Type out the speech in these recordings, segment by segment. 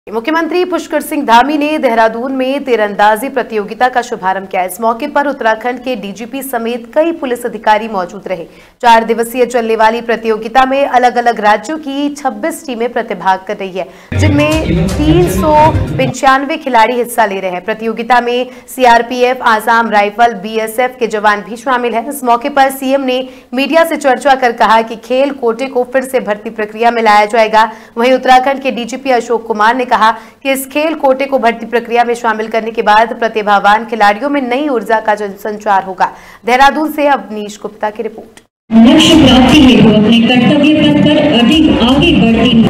मुख्यमंत्री पुष्कर सिंह धामी ने देहरादून में तीरंदाजी प्रतियोगिता का शुभारंभ किया। इस मौके पर उत्तराखंड के डीजीपी समेत कई पुलिस अधिकारी मौजूद रहे। 4 दिवसीय चलने वाली प्रतियोगिता में अलग अलग राज्यों की 26 टीमें प्रतिभाग कर रही है, जिनमें 395 खिलाड़ी हिस्सा ले रहे हैं। प्रतियोगिता में सीआरपीएफ, आसाम राइफल, बीएसएफ के जवान भी शामिल हैं। इस मौके पर सीएम ने मीडिया से चर्चा कर कहा कि खेल कोटे को फिर से भर्ती प्रक्रिया में लाया जाएगा। वहीं उत्तराखंड के डीजीपी अशोक कुमार ने कहा कि इस खेल कोटे को भर्ती प्रक्रिया में शामिल करने के बाद प्रतिभावान खिलाड़ियों में नई ऊर्जा का संचार होगा। देहरादून से अवनीश गुप्ता की रिपोर्ट। लक्ष्य प्राप्ति हेतु अपने कर्तव्य पथ पर अधिक आगे बढ़ती।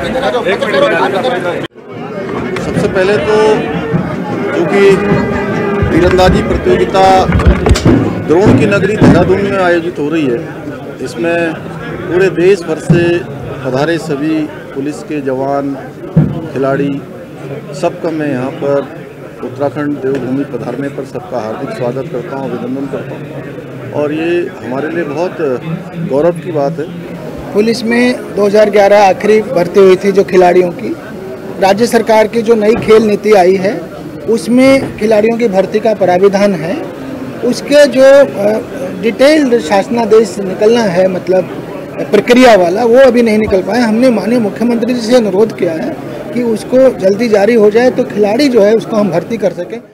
सबसे पहले तो क्योंकि तीरंदाजी प्रतियोगिता द्रोण की नगरी देहरादून में आयोजित हो रही है, इसमें पूरे देश भर से पधारे सभी पुलिस के जवान, खिलाड़ी, सबका मैं यहाँ पर उत्तराखंड देवभूमि पधारने पर सबका हार्दिक स्वागत करता हूँ, अभिनंदन करता हूँ। और ये हमारे लिए बहुत गौरव की बात है। पुलिस में 2011 आखिरी भर्ती हुई थी जो खिलाड़ियों की। राज्य सरकार की जो नई खेल नीति आई है उसमें खिलाड़ियों की भर्ती का प्राविधान है। उसके जो डिटेल्ड शासनादेश निकलना है, मतलब प्रक्रिया वाला, वो अभी नहीं निकल पाया। हमने माननीय मुख्यमंत्री जी से अनुरोध किया है कि उसको जल्दी जारी हो जाए तो खिलाड़ी जो है उसको हम भर्ती कर सकें।